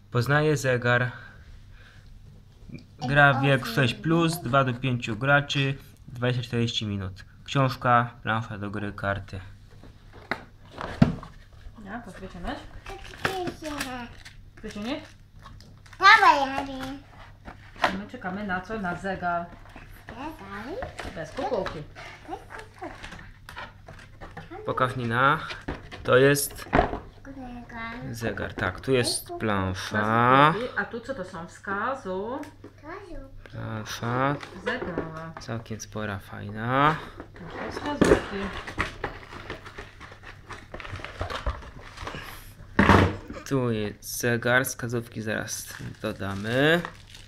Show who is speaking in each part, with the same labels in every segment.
Speaker 1: Poznaje zegar. Gra wiek 6+, 2 do 5 graczy, 20-40 minut. Książka, plansza do gry, karty.
Speaker 2: Ja, to wyciągnąć? Wyciągnie?
Speaker 3: Dawaj,
Speaker 2: My czekamy na co? Na zegar. Bez kukułki.
Speaker 1: Pokaż Nina. To jest zegar. Tak, tu jest plansza.
Speaker 2: A tu co to są? Wskazu.
Speaker 1: Plansza.
Speaker 2: Zegar.
Speaker 1: Całkiem spora, fajna.
Speaker 2: Wskazówki.
Speaker 1: Tu jest zegar. Wskazówki zaraz dodamy.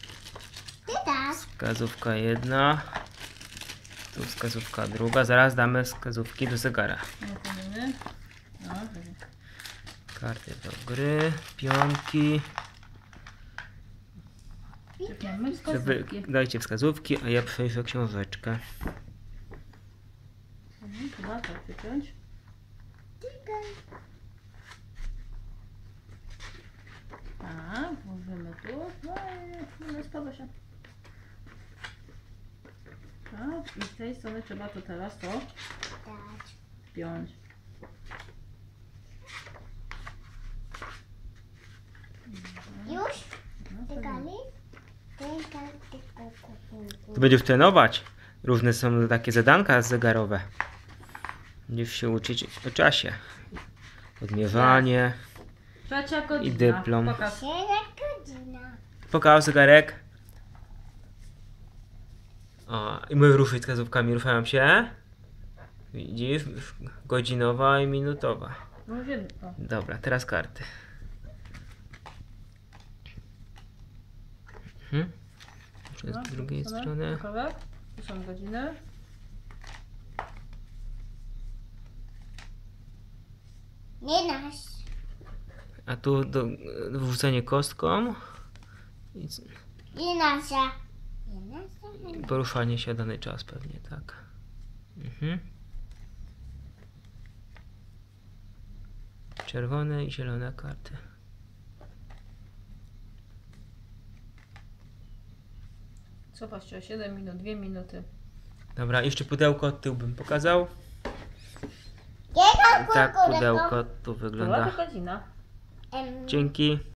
Speaker 1: Wskazówka jedna. Tu wskazówka druga. Zaraz damy wskazówki do zegara.
Speaker 2: No,
Speaker 1: Karty do gry. Pionki.
Speaker 2: czekamy
Speaker 1: Żeby,
Speaker 2: wskazówki.
Speaker 1: dajcie wskazówki, a ja przejrzę książeczkę.
Speaker 2: Chyba tak wyciąć. Tak, włożymy tu. No i nie spada się. Tak, i z tej strony trzeba to teraz to wpiąć.
Speaker 3: Już?
Speaker 2: No,
Speaker 3: Czekali?
Speaker 1: Tu będziesz trenować. Różne są takie zadanka zegarowe. Będziesz się uczyć o czasie. Odmierzanie.
Speaker 2: Trzecia godzina.
Speaker 1: I dyplom.
Speaker 2: Pokaż.
Speaker 3: Godzina.
Speaker 1: Pokaż zegarek. O, i my ruszyć wskazówkami. Ruszałem się. Widzisz? Godzinowa i minutowa.
Speaker 2: No wiem. O.
Speaker 1: Dobra, teraz karty. Z drugiej strony.
Speaker 2: Pokaż. Tu są godziny.
Speaker 3: Nie nasz.
Speaker 1: A tu wrzucenie kostką.
Speaker 3: Nie nasza. Nie nasza.
Speaker 1: I poruszanie się dany czas pewnie, tak. Czerwone i zielone karty.
Speaker 2: Zobaczcie, 7 minut, 2 minuty.
Speaker 1: Dobra, jeszcze pudełko od tyłu bym pokazał.
Speaker 3: Jaka
Speaker 1: I tak
Speaker 3: kukuryka?
Speaker 1: pudełko tu
Speaker 2: Była
Speaker 1: wygląda.
Speaker 2: to godzina.
Speaker 1: Dzięki.